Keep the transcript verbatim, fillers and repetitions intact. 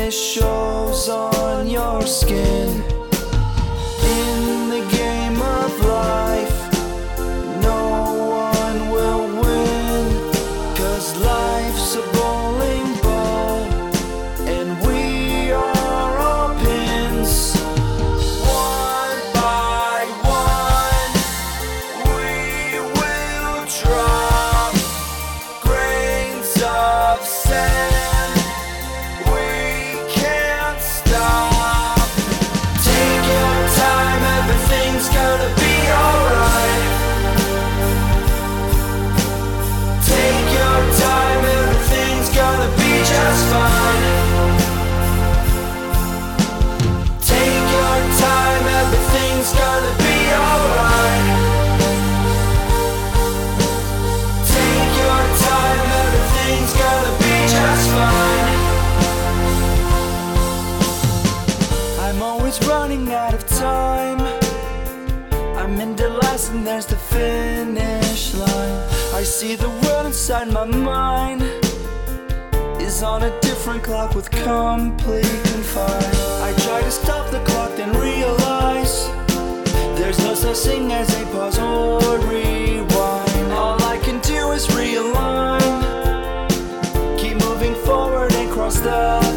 finish shows on your skin. In the game of life, no one will win, 'cause life's a bowling ball and we are all pins. One by one we will drop grains of sand. We can't stop. Take your time, everything's gonna be alright. Take your time, everything's gonna be just fine. Take your time, everything's gonna be alright. Take your time, everything's gonna be just fine. I'm always running out of time. I'm into last and there's the finish line. I see the world inside my mind is on a different clock with complete confide. I try to stop the clock, then realize there's no such thing as a pause or rewind. All I can do is realign, keep moving forward and cross the